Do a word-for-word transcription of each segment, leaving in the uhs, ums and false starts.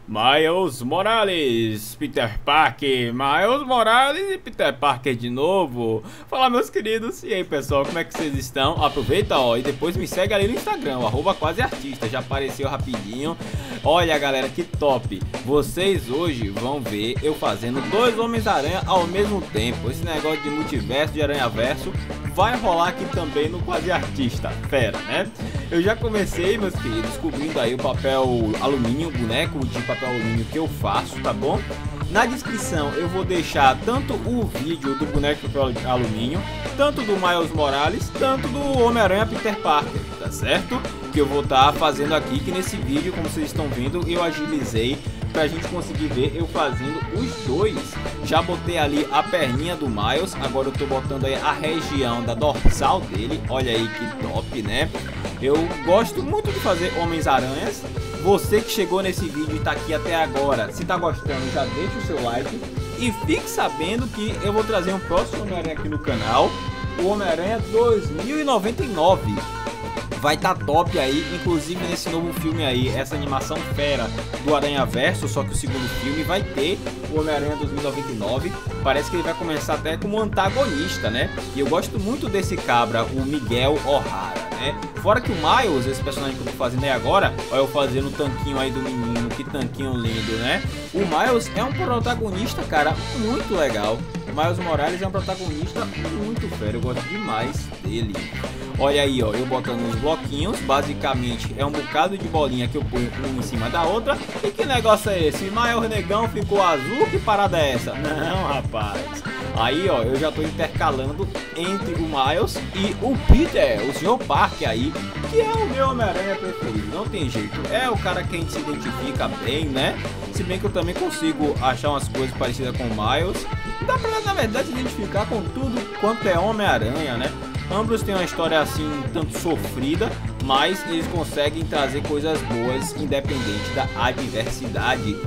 Miles Morales, Peter Parker, Miles Morales e Peter Parker de novo. Fala, meus queridos, e aí pessoal, como é que vocês estão? Aproveita, ó, e depois me segue ali no Instagram, arroba quase artista, já apareceu rapidinho. Olha galera, que top. Vocês hoje vão ver eu fazendo dois Homens-Aranha ao mesmo tempo. Esse negócio de multiverso, de aranha-verso, vai rolar aqui também no Quase Artista, fera, né? Eu já comecei, meus queridos, descobrindo aí o papel alumínio, boneco de papel alumínio que eu faço, tá bom? Na descrição eu vou deixar tanto o vídeo do boneco de papel alumínio, tanto do Miles Morales, tanto do Homem-Aranha Peter Parker, tá certo? Que eu vou estar tá fazendo aqui, que nesse vídeo, como vocês estão vendo, eu agilizei pra gente conseguir ver eu fazendo os dois. Já botei ali a perninha do Miles, agora eu tô botando aí a região da dorsal dele, olha aí que top, né? Eu gosto muito de fazer Homens-Aranhas. Você que chegou nesse vídeo e tá aqui até agora, se tá gostando, já deixa o seu like e fique sabendo que eu vou trazer um próximo Homem-Aranha aqui no canal, o Homem-Aranha dois mil e noventa e nove. Vai estar tá top aí, inclusive nesse novo filme aí, essa animação fera do Aranha-Verso, só que o segundo filme vai ter o Homem-Aranha dois mil e noventa e nove. Parece que ele vai começar até como antagonista, né? E eu gosto muito desse cabra, o Miguel O'Hara, né? Fora que o Miles, esse personagem que eu tô fazendo aí agora, olha eu fazendo o tanquinho aí do menino, que tanquinho lindo, né? O Miles é um protagonista, cara, muito legal. O Miles Morales é um protagonista muito fera, eu gosto demais dele. Olha aí, ó, eu botando uns bloquinhos, basicamente é um bocado de bolinha que eu ponho uma em cima da outra. E que negócio é esse? Miles Negão ficou azul? Que parada é essa? Não, rapaz. Aí, ó, eu já tô intercalando entre o Miles e o Peter, o senhor Parker aí, que é o meu Homem-Aranha preferido, não tem jeito. É o cara que a gente se identifica bem, né? Se bem que eu também consigo achar umas coisas parecidas com o Miles. Dá pra, na verdade, se identificar com tudo quanto é Homem-Aranha, né? Ambos têm uma história assim, tanto sofrida, mas eles conseguem trazer coisas boas, independente da adversidade.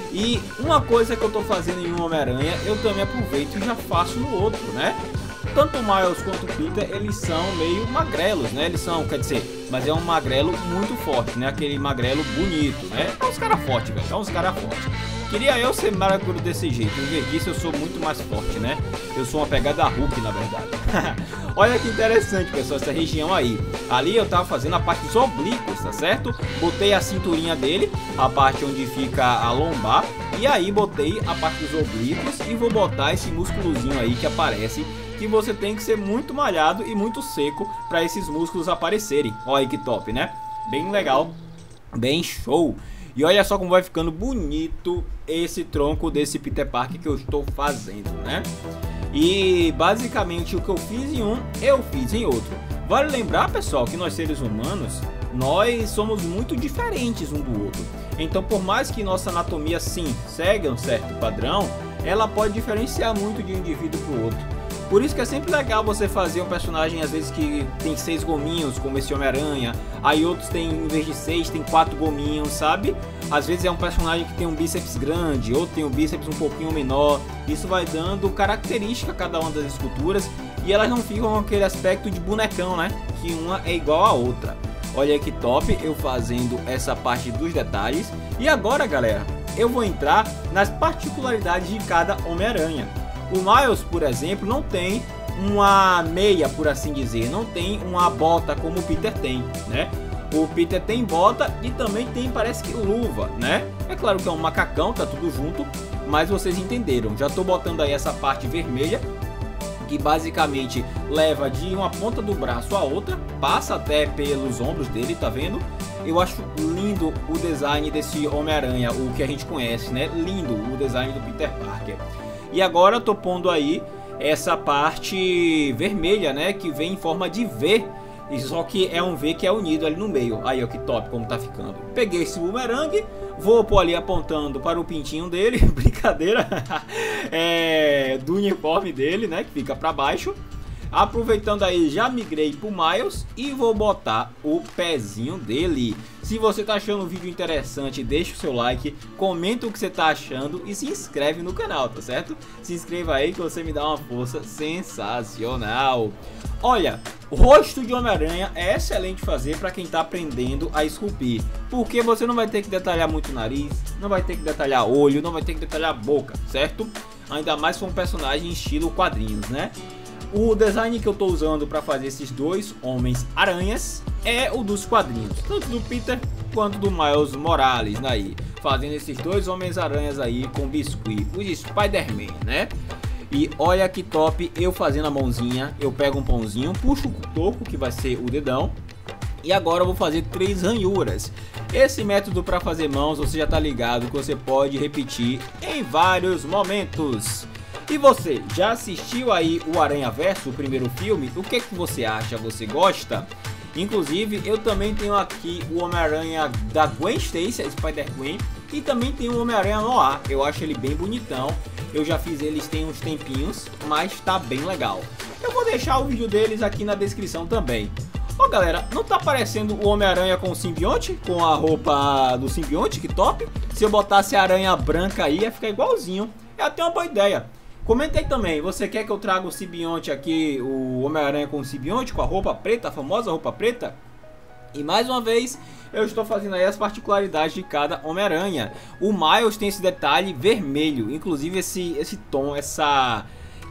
E uma coisa que eu tô fazendo em um Homem-Aranha, eu também aproveito e já faço no outro, né? Tanto o Miles quanto o Peter, eles são meio magrelos, né? Eles são, quer dizer, mas é um magrelo muito forte, né? Aquele magrelo bonito, né? É uns caras fortes, velho, é uns caras fortes. Queria eu ser magro desse jeito, em vez disso eu sou muito mais forte, né? Eu sou uma pegada Hulk, na verdade. Olha que interessante, pessoal, essa região aí. Ali eu tava fazendo a parte dos oblíquos, tá certo? Botei a cinturinha dele, a parte onde fica a lombar. E aí botei a parte dos oblíquos e vou botar esse músculozinho aí que aparece, que você tem que ser muito malhado e muito seco para esses músculos aparecerem. Olha aí que top, né? Bem legal, bem show. E olha só como vai ficando bonito esse tronco desse Peter Parker que eu estou fazendo, né? E basicamente o que eu fiz em um, eu fiz em outro. Vale lembrar, pessoal, que nós seres humanos, nós somos muito diferentes um do outro. Então, por mais que nossa anatomia sim segue um certo padrão, ela pode diferenciar muito de um indivíduo para o outro. Por isso que é sempre legal você fazer um personagem, às vezes, que tem seis gominhos, como esse Homem-Aranha. Aí outros tem, em vez de seis, tem quatro gominhos, sabe? Às vezes é um personagem que tem um bíceps grande, outro tem um bíceps um pouquinho menor. Isso vai dando característica a cada uma das esculturas. E elas não ficam com aquele aspecto de bonecão, né? Que uma é igual à outra. Olha que top eu fazendo essa parte dos detalhes. E agora, galera, eu vou entrar nas particularidades de cada Homem-Aranha. O Miles, por exemplo, não tem uma meia, por assim dizer, não tem uma bota como o Peter tem, né? O Peter tem bota e também tem, parece que luva, né? É claro que é um macacão, tá tudo junto, mas vocês entenderam. Já tô botando aí essa parte vermelha, que basicamente leva de uma ponta do braço a outra, passa até pelos ombros dele, tá vendo? Eu acho lindo o design desse Homem-Aranha, o que a gente conhece, né? Lindo o design do Peter Parker. E agora eu tô pondo aí essa parte vermelha, né? Que vem em forma de V. Só que é um V que é unido ali no meio. Aí, ó, que top como tá ficando. Peguei esse bumerangue, vou pôr ali apontando para o pintinho dele. Brincadeira. É, do uniforme dele, né? Que fica para baixo. Aproveitando aí, já migrei pro Miles e vou botar o pezinho dele. Se você tá achando o vídeo interessante, deixa o seu like, comenta o que você tá achando e se inscreve no canal, tá certo? Se inscreva aí que você me dá uma força sensacional. Olha, o rosto de Homem-Aranha é excelente fazer para quem tá aprendendo a esculpir, porque você não vai ter que detalhar muito o nariz, não vai ter que detalhar olho, não vai ter que detalhar a boca, certo? Ainda mais com um personagem estilo quadrinhos, né? O design que eu tô usando para fazer esses dois Homens-Aranhas é o dos quadrinhos, tanto do Peter quanto do Miles Morales, aí, fazendo esses dois Homens-Aranhas aí com biscuit, os Spider-Man, né? E olha que top, eu fazendo a mãozinha, eu pego um pãozinho, puxo o toco, que vai ser o dedão, e agora eu vou fazer três ranhuras. Esse método para fazer mãos, você já tá ligado que você pode repetir em vários momentos. E você, já assistiu aí o Aranhaverso, o primeiro filme? O que que você acha? Você gosta? Inclusive, eu também tenho aqui o Homem-Aranha da Gwen Stacy, a Spider-Gwen, e também tem o Homem-Aranha Noir. Eu acho ele bem bonitão. Eu já fiz eles tem uns tempinhos, mas tá bem legal. Eu vou deixar o vídeo deles aqui na descrição também. Ó, galera, não tá aparecendo o Homem-Aranha com o simbionte? Com a roupa do simbionte? Que top! Se eu botasse a aranha branca aí, ia ficar igualzinho. É até uma boa ideia. Comenta aí também, você quer que eu traga o simbionte aqui, o Homem-Aranha com o simbionte, com a roupa preta, a famosa roupa preta? E mais uma vez, eu estou fazendo aí as particularidades de cada Homem-Aranha. O Miles tem esse detalhe vermelho, inclusive esse, esse tom, essa,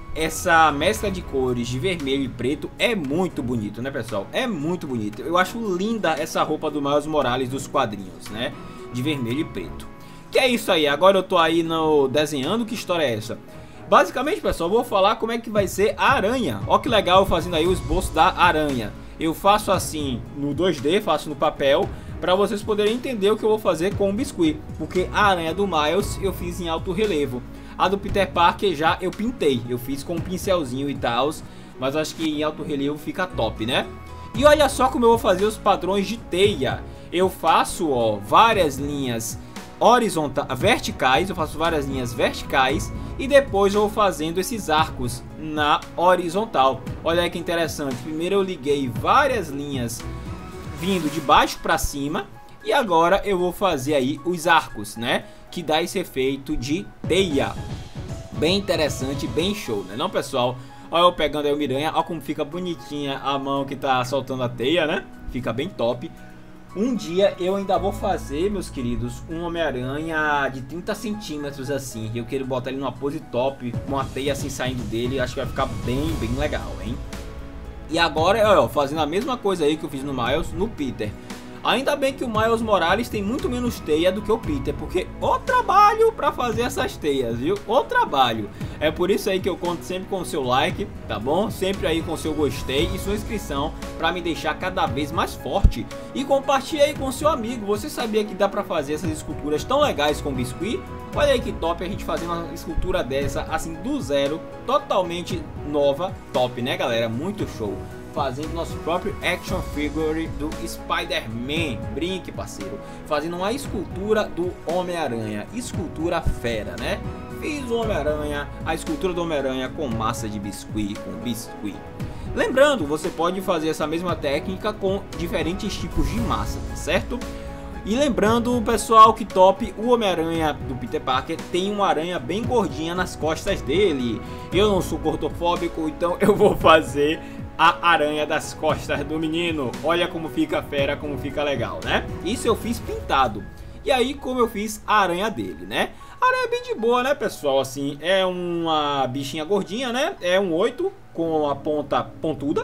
essa mescla de cores de vermelho e preto é muito bonito, né, pessoal? É muito bonito. Eu acho linda essa roupa do Miles Morales dos quadrinhos, né? De vermelho e preto. Que é isso aí, agora eu tô aí no desenhando, que história é essa? Basicamente, pessoal, eu vou falar como é que vai ser a aranha. Ó que legal fazendo aí o esboço da aranha. Eu faço assim no dois D, faço no papel, para vocês poderem entender o que eu vou fazer com o biscuit. Porque a aranha do Miles eu fiz em alto relevo. A do Peter Parker já eu pintei, eu fiz com um pincelzinho e tal, mas acho que em alto relevo fica top, né? E olha só como eu vou fazer os padrões de teia. Eu faço, ó, várias linhas horizontais, verticais, eu faço várias linhas verticais e depois eu vou fazendo esses arcos na horizontal. Olha aí que interessante, primeiro eu liguei várias linhas vindo de baixo para cima e agora eu vou fazer aí os arcos, né, que dá esse efeito de teia. Bem interessante, bem show, né não, pessoal? Olha eu pegando aí o Miranha, olha como fica bonitinha a mão que tá soltando a teia, né? Fica bem top. Um dia eu ainda vou fazer, meus queridos, um Homem-Aranha de trinta centímetros assim. Eu quero botar ele numa pose top, com uma teia assim saindo dele. Acho que vai ficar bem, bem legal, hein? E agora, ó, fazendo a mesma coisa aí que eu fiz no Miles, no Peter. Ainda bem que o Miles Morales tem muito menos teia do que o Peter, porque o trabalho pra fazer essas teias, viu? O trabalho. É por isso aí que eu conto sempre com o seu like, tá bom? Sempre aí com o seu gostei e sua inscrição pra me deixar cada vez mais forte. E compartilhe aí com o seu amigo. Você sabia que dá pra fazer essas esculturas tão legais com biscuit? Olha aí que top a gente fazendo uma escultura dessa, assim, do zero, totalmente nova, top, né, galera? Muito show. Fazendo nosso próprio action figure do Spider-Man. Brinque, parceiro. Fazendo uma escultura do Homem-Aranha. Escultura fera, né? Fiz o Homem-Aranha, a escultura do Homem-Aranha com massa de biscuit, com biscuit. Lembrando, você pode fazer essa mesma técnica com diferentes tipos de massa, certo? E lembrando, pessoal, que top, o Homem-Aranha do Peter Parker tem uma aranha bem gordinha nas costas dele. Eu não sou gordofóbico, então eu vou fazer a aranha das costas do menino. Olha como fica fera, como fica legal, né? Isso eu fiz pintado. E aí, como eu fiz a aranha dele, né? A aranha é bem de boa, né, pessoal? Assim, é uma bichinha gordinha, né? É um oito com a ponta pontuda.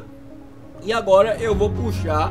E agora eu vou puxar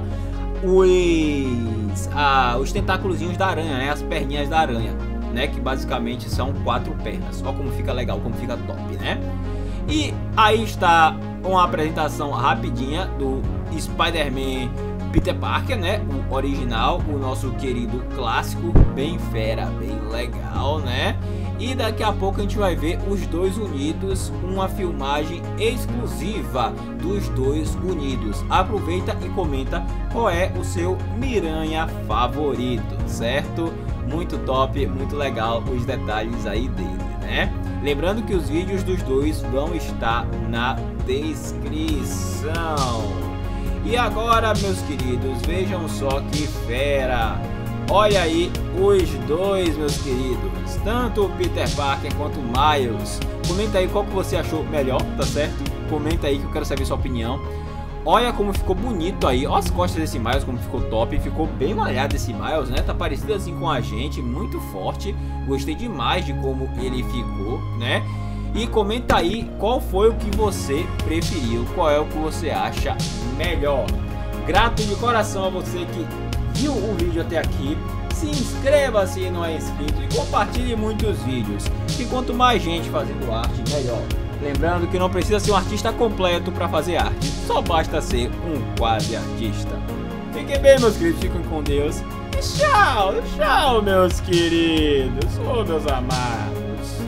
os, ah, os tentáculozinhos da aranha, né? As perninhas da aranha, né? Que basicamente são quatro pernas. Olha como fica legal, como fica top, né? E aí está uma apresentação rapidinha do Spider-Man Peter Parker, né? O original, o nosso querido clássico, bem fera, bem legal, né? E daqui a pouco a gente vai ver os dois unidos, uma filmagem exclusiva dos dois unidos. Aproveita e comenta qual é o seu Miranha favorito, certo? Muito top, muito legal os detalhes aí dele, né? Lembrando que os vídeos dos dois vão estar na descrição. E agora, meus queridos, vejam só que fera! Olha aí os dois, meus queridos, tanto o Peter Parker quanto o Miles. Comenta aí qual que você achou melhor, tá certo? Comenta aí que eu quero saber sua opinião. Olha como ficou bonito aí, olha as costas desse Miles, como ficou top. Ficou bem malhado esse Miles, né? Tá parecido assim com a gente, muito forte. Gostei demais de como ele ficou, né? E comenta aí qual foi o que você preferiu, qual é o que você acha melhor. Grato de coração a você que viu o vídeo até aqui. Se inscreva se não é inscrito e compartilhe muitos vídeos. E quanto mais gente fazendo arte, melhor. Lembrando que não precisa ser um artista completo para fazer arte, só basta ser um quase artista. Fiquem bem, meus queridos, fiquem com Deus. E tchau, tchau, meus queridos, oh, meus amados.